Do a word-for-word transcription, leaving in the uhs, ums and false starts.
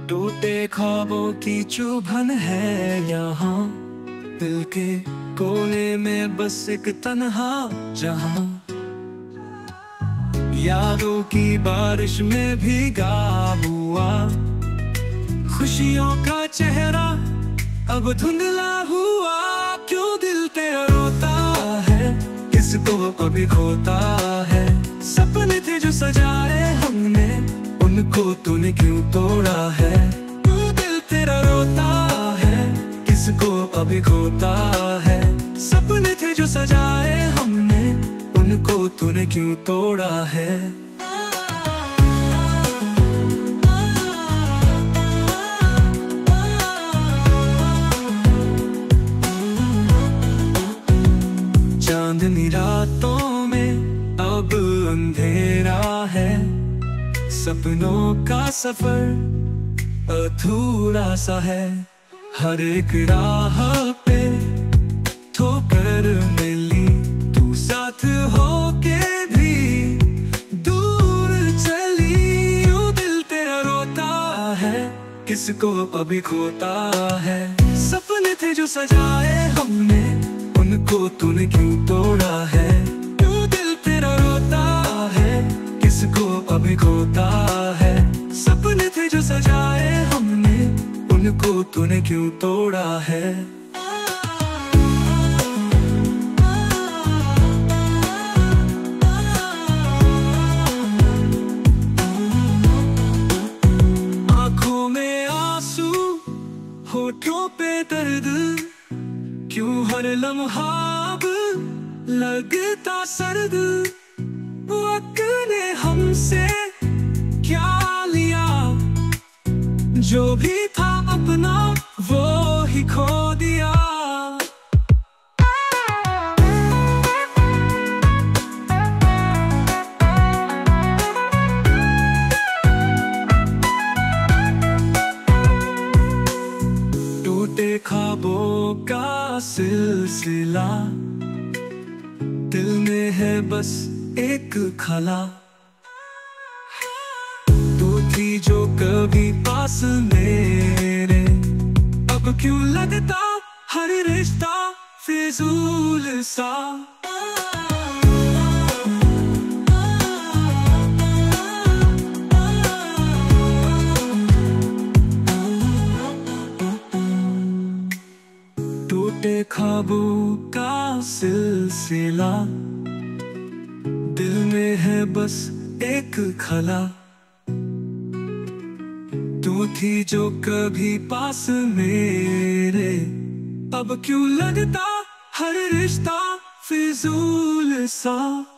टूटे ख्वाबों की चुभन है यहाँ, दिल के कोने में बस एक तन्हा जहां। यादों की बारिश में भीगा हुआ, खुशियों का चेहरा अब धुंधला हुआ। क्यों दिल तेरा रोता है, किसको अभी खोता है। सपने थे जो सजाए हमने, उनको तूने क्यों तोड़ा है। क्यों दिल तेरा रोता है, किसको अभी खोता है। सपने थे जो सजाए हमने, उनको तूने क्यों तोड़ा है। चांदनी रातों में अब अंधेरा है, सपनों का सफर अधूरा सा है। हर एक राह पे ठोकर मिली, तू साथ होके भी दूर चली। यूं दिल तेरा रोता है, किसको अभी खोता है। सपने थे जो सजाए हमने, उनको तूने क्यों तोड़ा है। यूं दिल तेरा रोता है, किसको अभी खोता है। सपने थे जो सजाए हमने, उनको तूने क्यों तोड़ा है। आंखों में आंसू, होठों पे दर्द, क्यों हर लम्हा अब लगता सर्द। वक्त ने हमसे क्या लिया, जो भी था अपना वो ही खो दिया। टूटे ख्वाबों का सिलसिला, दिल में है बस एक खला। तू थी जो कभी पास मेरे, अब क्यों लगता हर रिश्ता फिजूल सा। टूटे ख्वाबों का सिलसिला, दिल में है बस एक खला। तू थी जो कभी पास मेरे, अब क्यों लगता हर रिश्ता फिजूल सा।